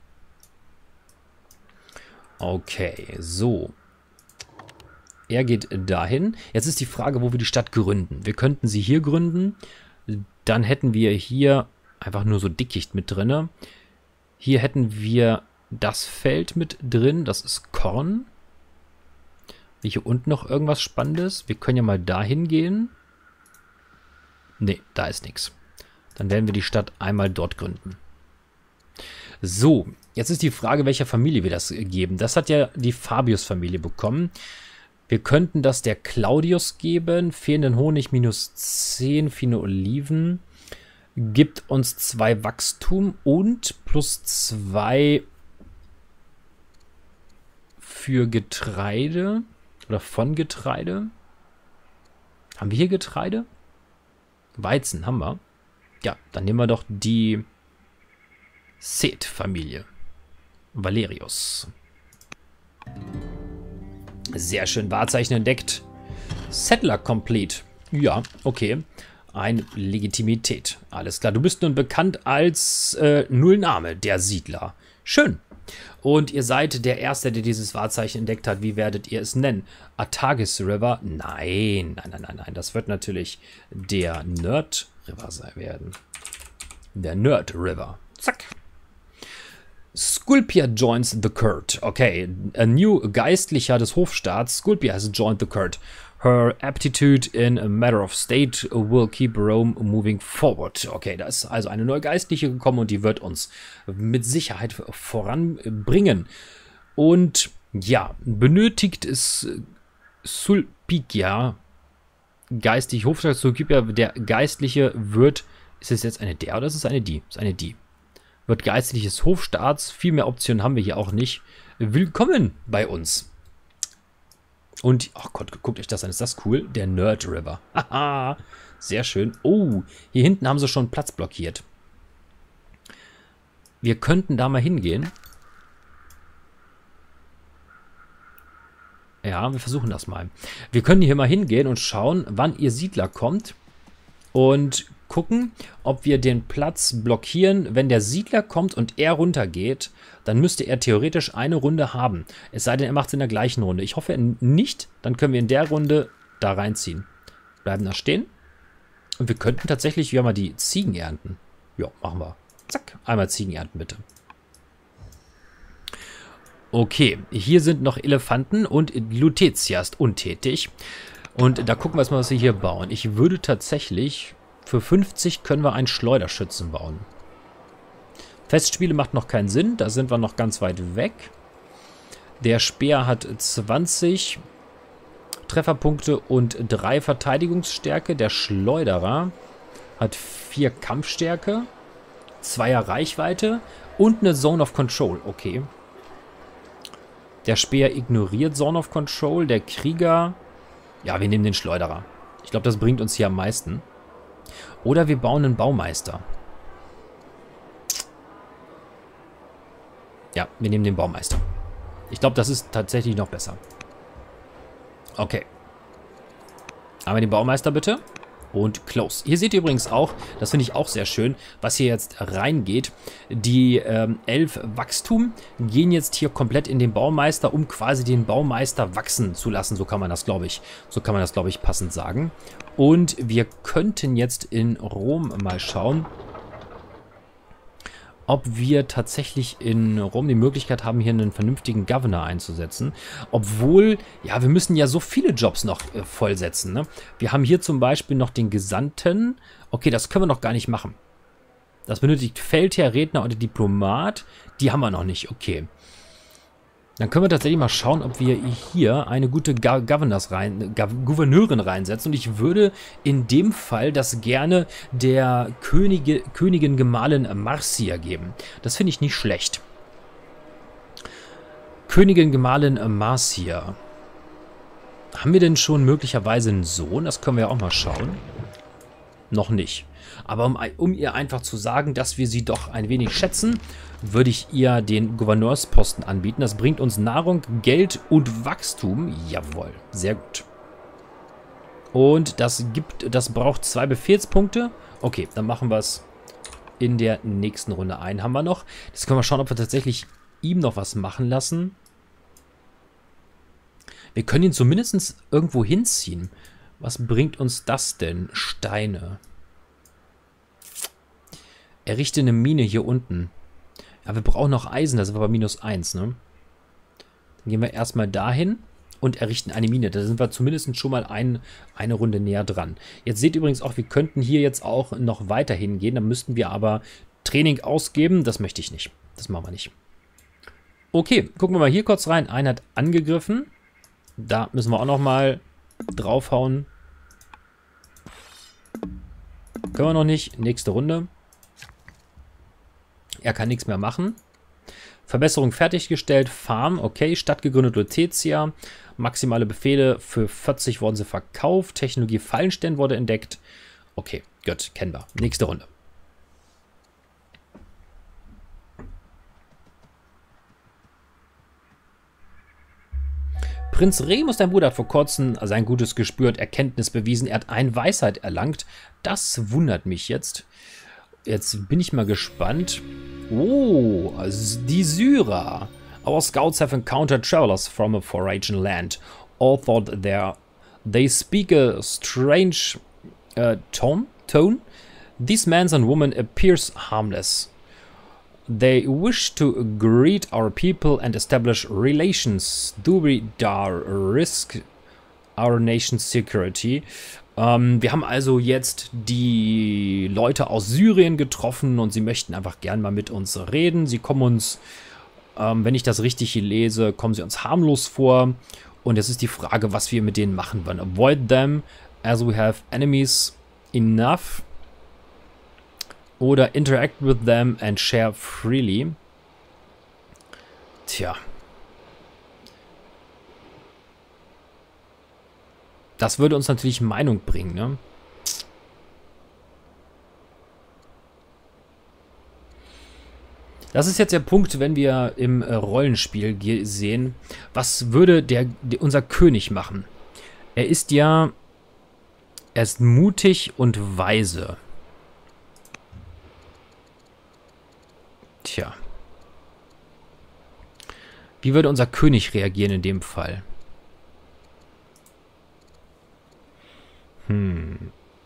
Speaker 1: Okay, so. Er geht dahin. Jetzt ist die Frage, wo wir die Stadt gründen. Wir könnten sie hier gründen. Dann hätten wir hier einfach nur so Dickicht mit drin. Hier hätten wir das Feld mit drin. Das ist Korn. Hier unten noch irgendwas Spannendes. Wir können ja mal dahin gehen. Ne, da ist nichts. Dann werden wir die Stadt einmal dort gründen. So, jetzt ist die Frage, welcher Familie wir das geben. Das hat ja die Fabius-Familie bekommen. Wir könnten das der Claudius geben. Fehlenden Honig minus zehn, fehlende Oliven. Gibt uns zwei Wachstum und plus zwei für Getreide. Oder von Getreide. Haben wir hier Getreide? Weizen haben wir. Ja, dann nehmen wir doch die Seth-Familie. Valerius. Sehr schön. Wahrzeichen entdeckt. Settler complete. Ja, okay. Eine Legitimität. Alles klar. Du bist nun bekannt als äh, Nullname, der Siedler. Schön. Und ihr seid der Erste, der dieses Wahrzeichen entdeckt hat. Wie werdet ihr es nennen? Artagis River? Nein, nein, nein, nein, nein. Das wird natürlich der Nerd River sein werden. Der Nerd River. Zack. Sculpia joins the court. Okay, a new Geistlicher des Hofstaats. Sculpia has joined the court. Her aptitude in a matter of state will keep Rome moving forward. Okay, da ist also eine neue Geistliche gekommen und die wird uns mit Sicherheit voranbringen. Und ja, benötigt es Sulpicia, geistig Hofstaat Sulpicia, der Geistliche wird, ist es jetzt eine der oder ist es eine die? Ist eine die. Wird Geistliches Hofstaats, viel mehr Optionen haben wir hier auch nicht. Willkommen bei uns. Und, ach Gott, guckt euch das an, ist das cool? Der Nerd River. Haha, sehr schön. Oh, hier hinten haben sie schon Platz blockiert. Wir könnten da mal hingehen. Ja, wir versuchen das mal. Wir können hier mal hingehen und schauen, wann ihr Siedler kommt. Und gucken, ob wir den Platz blockieren. Wenn der Siedler kommt und er runtergeht, dann müsste er theoretisch eine Runde haben. Es sei denn, er macht es in der gleichen Runde. Ich hoffe nicht, dann können wir in der Runde da reinziehen. Bleiben da stehen. Und wir könnten tatsächlich wieder mal die Ziegen ernten. Ja, machen wir. Zack, einmal Ziegen ernten, bitte. Okay, hier sind noch Elefanten und Lutetia ist untätig. Und da gucken wir erstmal, was wir hier bauen. Ich würde tatsächlich, für fünfzig können wir einen Schleuderschützen bauen. Festspiele macht noch keinen Sinn, da sind wir noch ganz weit weg. Der Speer hat zwanzig Trefferpunkte und drei Verteidigungsstärke. Der Schleuderer hat vier Kampfstärke, zweier Reichweite und eine Zone of Control. Okay. Der Speer ignoriert Zone of Control. Der Krieger... Ja, wir nehmen den Schleuderer. Ich glaube, das bringt uns hier am meisten. Oder wir bauen einen Baumeister. Ja, wir nehmen den Baumeister. Ich glaube, das ist tatsächlich noch besser. Okay. Einmal den Baumeister bitte. Und close. Hier seht ihr übrigens auch, das finde ich auch sehr schön, was hier jetzt reingeht. Die ähm, elf Wachstum gehen jetzt hier komplett in den Baumeister, um quasi den Baumeister wachsen zu lassen. So kann man das, glaube ich, so kann man das, glaube ich, passend sagen. Und wir könnten jetzt in Rom mal schauen, ob wir tatsächlich in Rom die Möglichkeit haben, hier einen vernünftigen Governor einzusetzen. Obwohl, ja, wir müssen ja so viele Jobs noch äh, vollsetzen, ne? Wir haben hier zum Beispiel noch den Gesandten. Okay, das können wir noch gar nicht machen. Das benötigt Feldherr, Redner oder Diplomat. Die haben wir noch nicht, okay. Dann können wir tatsächlich mal schauen, ob wir hier eine gute Go Governors rein, Go Gouverneurin reinsetzen. Und ich würde in dem Fall das gerne der Könige, Königin Gemahlin Marcia geben. Das finde ich nicht schlecht. Königin Gemahlin Marcia. Haben wir denn schon möglicherweise einen Sohn? Das können wir ja auch mal schauen. Noch nicht. Aber um, um ihr einfach zu sagen, dass wir sie doch ein wenig schätzen, würde ich ihr den Gouverneursposten anbieten. Das bringt uns Nahrung, Geld und Wachstum. Jawohl, sehr gut. Und das gibt, das braucht zwei Befehlspunkte. Okay, dann machen wir es in der nächsten Runde ein. Haben wir noch. Jetzt können wir schauen, ob wir tatsächlich ihm noch was machen lassen. Wir können ihn zumindest irgendwo hinziehen. Was bringt uns das denn? Steine. Errichte eine Mine hier unten. Ja, wir brauchen noch Eisen, da sind wir bei minus eins, ne? Dann gehen wir erstmal dahin und errichten eine Mine. Da sind wir zumindest schon mal ein, eine Runde näher dran. Jetzt seht ihr übrigens auch, wir könnten hier jetzt auch noch weiter hingehen. Da müssten wir aber Training ausgeben. Das möchte ich nicht. Das machen wir nicht. Okay, gucken wir mal hier kurz rein. Einheit angegriffen. Da müssen wir auch noch mal draufhauen. Können wir noch nicht. Nächste Runde. Er kann nichts mehr machen. Verbesserung fertiggestellt. Farm, okay. Stadt gegründet, Lutetia. Maximale Befehle für vierzig wurden sie verkauft. Technologie Fallenstern wurde entdeckt. Okay, gut, kennen wir. Nächste Runde. Prinz Remus, dein Bruder, hat vor kurzem sein gutes Gespür und Erkenntnis bewiesen. Er hat eine Weisheit erlangt. Das wundert mich jetzt. Jetzt bin ich mal gespannt. Oh, die Syrer. Our scouts have encountered travelers from a foreign land. All thought there they speak a strange uh, tone. Tone. These men and women appears harmless. They wish to greet our people and establish relations. Do we dare risk our nation's security? Ähm, wir haben also jetzt die Leute aus Syrien getroffen und sie möchten einfach gern mal mit uns reden. Sie kommen uns, ähm, wenn ich das richtig lese, kommen sie uns harmlos vor. Und jetzt ist die Frage, was wir mit denen machen wollen. Avoid them as we have enemies enough. Oder interact with them and share freely. Tja. Das würde uns natürlich Meinung bringen, ne? Das ist jetzt der Punkt, wenn wir im äh, Rollenspiel sehen. Was würde der, der unser König machen? Er ist ja... Er ist mutig und weise. Tja. Wie würde unser König reagieren in dem Fall? Hm.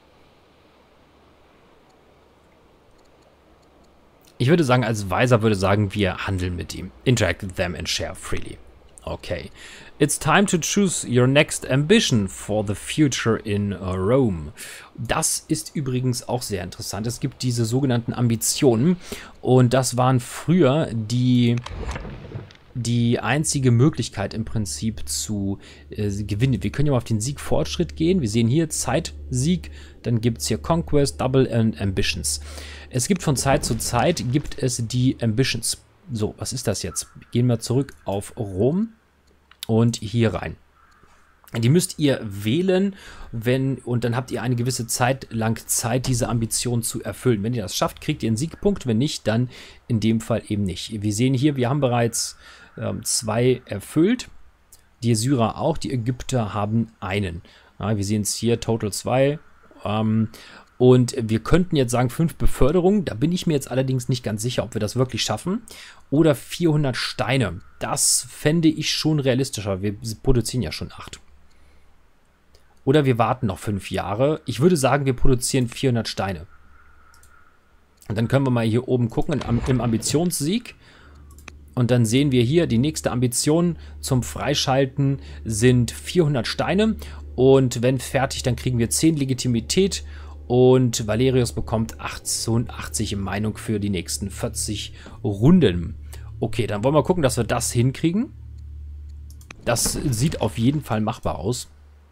Speaker 1: Ich würde sagen, als Weiser würde sagen, wir handeln mit ihm. Interact with them and share freely. Okay. It's time to choose your next ambition for the future in Rome. Das ist übrigens auch sehr interessant. Es gibt diese sogenannten Ambitionen und das waren früher die, die einzige Möglichkeit im Prinzip zu äh, gewinnen. Wir können ja mal auf den Sieg-Fortschritt gehen. Wir sehen hier Zeitsieg, dann gibt es hier Conquest, Double and Ambitions. Es gibt von Zeit zu Zeit, gibt es die Ambitions. So, was ist das jetzt? Gehen wir zurück auf Rom und hier rein. Die müsst ihr wählen, wenn und dann habt ihr eine gewisse Zeit lang Zeit, diese Ambition zu erfüllen. Wenn ihr das schafft, kriegt ihr einen Siegpunkt. Wenn nicht, dann in dem Fall eben nicht. Wir sehen hier, wir haben bereits ähm, zwei erfüllt. Die Syrer auch, die Ägypter haben einen. Ja, wir sehen es hier, Total zwei. Ähm, Und wir könnten jetzt sagen, fünf Beförderungen. Da bin ich mir jetzt allerdings nicht ganz sicher, ob wir das wirklich schaffen. Oder vierhundert Steine. Das fände ich schon realistischer. Wir produzieren ja schon acht. Oder wir warten noch fünf Jahre. Ich würde sagen, wir produzieren vierhundert Steine. Und dann können wir mal hier oben gucken im Ambitionssieg. Und dann sehen wir hier, die nächste Ambition zum Freischalten sind vierhundert Steine. Und wenn fertig, dann kriegen wir zehn Legitimität. Und Valerius bekommt achtundachtzig Meinung für die nächsten vierzig Runden. Okay, dann wollen wir gucken, dass wir das hinkriegen. Das sieht auf jeden Fall machbar aus.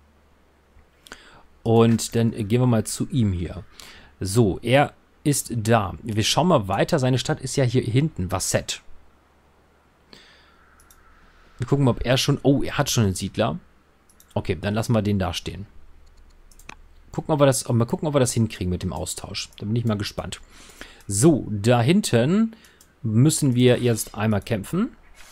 Speaker 1: Und dann gehen wir mal zu ihm hier. So, er ist da. Wir schauen mal weiter. Seine Stadt ist ja hier hinten, Vasset. Wir gucken mal, ob er schon... Oh, er hat schon einen Siedler. Okay, dann lassen wir den da stehen. Gucken, ob wir das, mal gucken, ob wir das hinkriegen mit dem Austausch. Da bin ich mal gespannt. So, da hinten müssen wir jetzt einmal kämpfen.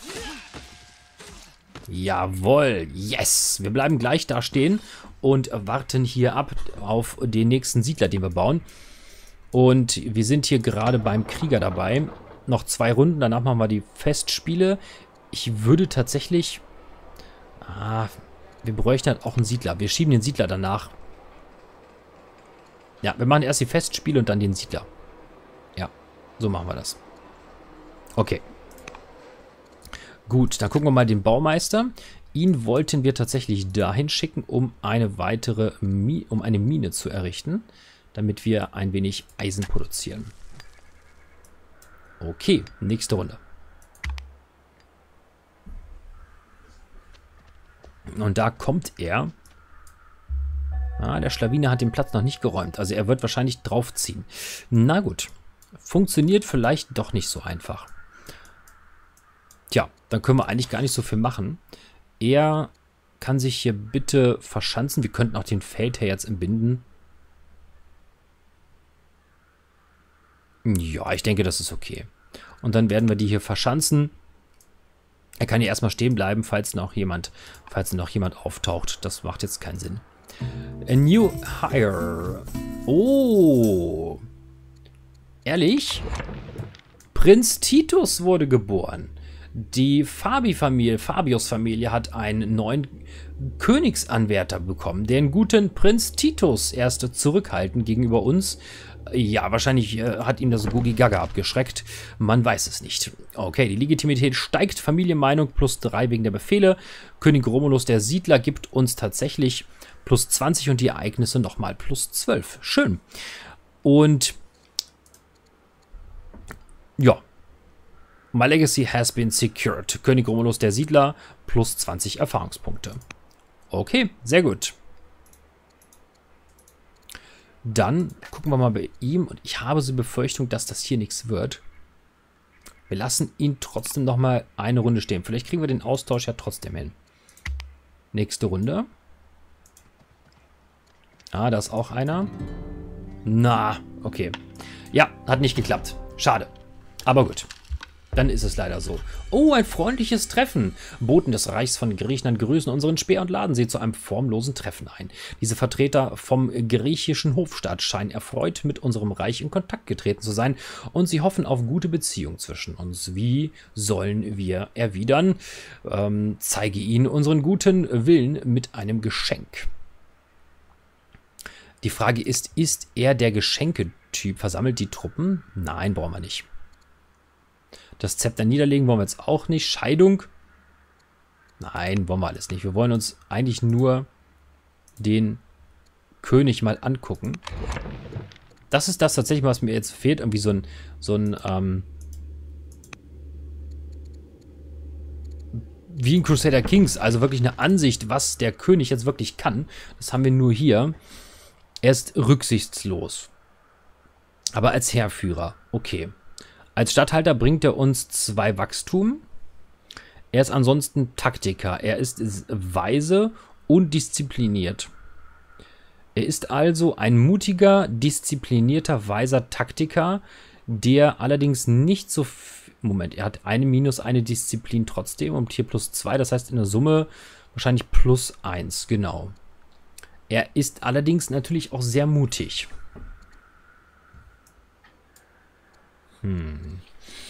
Speaker 1: Jawohl, yes. Wir bleiben gleich da stehen und warten hier ab auf den nächsten Siedler, den wir bauen. Und wir sind hier gerade beim Krieger dabei. Noch zwei Runden, danach machen wir die Festspiele. Ich würde tatsächlich... Ah, wir bräuchten halt auch einen Siedler. Wir schieben den Siedler danach. Ja, wir machen erst die Festspiele und dann den Siedler. Ja, so machen wir das. Okay. Gut, dann gucken wir mal den Baumeister. Ihn wollten wir tatsächlich dahin schicken, um eine weitere Mi- um eine Mine zu errichten, damit wir ein wenig Eisen produzieren. Okay, nächste Runde. Und da kommt er. Ah, der Schlawiner hat den Platz noch nicht geräumt. Also er wird wahrscheinlich draufziehen. Na gut. Funktioniert vielleicht doch nicht so einfach. Tja, dann können wir eigentlich gar nicht so viel machen. Er kann sich hier bitte verschanzen. Wir könnten auch den Feldherr jetzt entbinden. Ja, ich denke, das ist okay. Und dann werden wir die hier verschanzen. Er kann hier erstmal stehen bleiben, falls noch jemand, falls noch jemand auftaucht. Das macht jetzt keinen Sinn. A new hire. Oh. Ehrlich? Prinz Titus wurde geboren. Die Fabi-Familie, Fabius-Familie hat einen neuen Königsanwärter bekommen. Den guten Prinz Titus erst zurückhalten gegenüber uns. Ja, wahrscheinlich äh, hat ihm das Gugi Gaga abgeschreckt. Man weiß es nicht. Okay, die Legitimität steigt. Familienmeinung plus drei wegen der Befehle. König Romulus, der Siedler, gibt uns tatsächlich plus zwanzig und die Ereignisse nochmal plus zwölf. Schön. Und ja. My legacy has been secured. König Romulus, der Siedler, plus zwanzig Erfahrungspunkte. Okay, sehr gut. Dann gucken wir mal bei ihm. Und ich habe so die Befürchtung, dass das hier nichts wird. Wir lassen ihn trotzdem noch mal eine Runde stehen. Vielleicht kriegen wir den Austausch ja trotzdem hin. Nächste Runde. Ah, da ist auch einer. Na, okay. Ja, hat nicht geklappt. Schade. Aber gut. Dann ist es leider so. Oh, ein freundliches Treffen. Boten des Reichs von Griechenland grüßen unseren Speer und laden sie zu einem formlosen Treffen ein. Diese Vertreter vom griechischen Hofstaat scheinen erfreut mit unserem Reich in Kontakt getreten zu sein und sie hoffen auf gute Beziehungen zwischen uns. Wie sollen wir erwidern? Ähm, zeige ihnen unseren guten Willen mit einem Geschenk. Die Frage ist, ist er der Geschenketyp? Versammelt die Truppen? Nein, brauchen wir nicht. Das Zepter niederlegen wollen wir jetzt auch nicht. Scheidung? Nein, wollen wir alles nicht. Wir wollen uns eigentlich nur den König mal angucken. Das ist das tatsächlich, was mir jetzt fehlt. Irgendwie so ein, so ein, ähm, wie in Crusader Kings. Also wirklich eine Ansicht, was der König jetzt wirklich kann. Das haben wir nur hier. Er ist rücksichtslos. Aber als Heerführer, okay. Als Statthalter bringt er uns zwei Wachstum. Er ist ansonsten Taktiker. Er ist weise und diszipliniert. Er ist also ein mutiger, disziplinierter, weiser Taktiker, der allerdings nicht so... Moment, er hat eine minus eine Disziplin trotzdem und hier plus zwei. Das heißt in der Summe wahrscheinlich plus eins, genau. Er ist allerdings natürlich auch sehr mutig. Hm.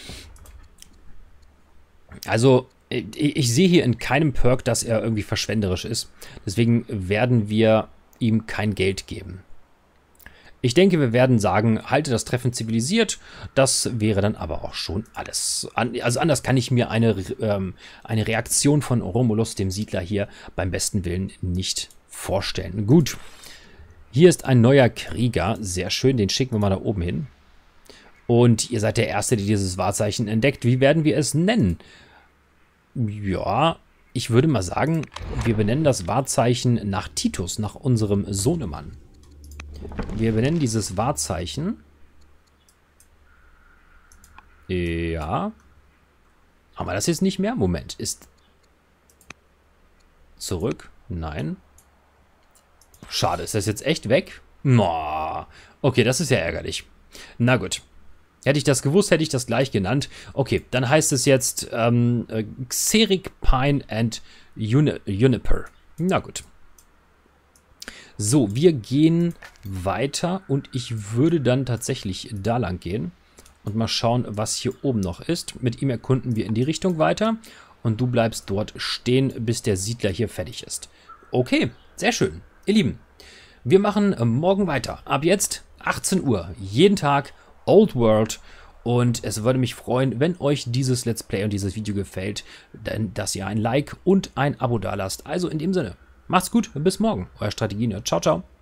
Speaker 1: Also, ich, ich sehe hier in keinem Perk, dass er irgendwie verschwenderisch ist. Deswegen werden wir ihm kein Geld geben. Ich denke, wir werden sagen, halte das Treffen zivilisiert. Das wäre dann aber auch schon alles. Also anders kann ich mir eine, ähm, eine Reaktion von Romulus, dem Siedler hier, beim besten Willen nicht vorstellen. Gut, hier ist ein neuer Krieger. Sehr schön, den schicken wir mal da oben hin. Und ihr seid der Erste, der dieses Wahrzeichen entdeckt. Wie werden wir es nennen? Ja, ich würde mal sagen, wir benennen das Wahrzeichen nach Titus, nach unserem Sohnemann. Wir benennen dieses Wahrzeichen. Ja. Aber das ist nicht mehr. Moment, ist... Zurück? Nein. Schade, ist das jetzt echt weg? Oh, okay, das ist ja ärgerlich. Na gut. Hätte ich das gewusst, hätte ich das gleich genannt. Okay, dann heißt es jetzt ähm, Xeric, Pine and Uni Juniper. Na gut. So, wir gehen weiter und ich würde dann tatsächlich da lang gehen und mal schauen, was hier oben noch ist. Mit ihm erkunden wir in die Richtung weiter und du bleibst dort stehen, bis der Siedler hier fertig ist. Okay, sehr schön. Ihr Lieben, wir machen morgen weiter. Ab jetzt achtzehn Uhr, jeden Tag Old World, und es würde mich freuen, wenn euch dieses Let's Play und dieses Video gefällt, denn dass ihr ein Like und ein Abo dalasst. Also in dem Sinne, macht's gut, bis morgen, euer Strategie-Nerd. Ciao, ciao.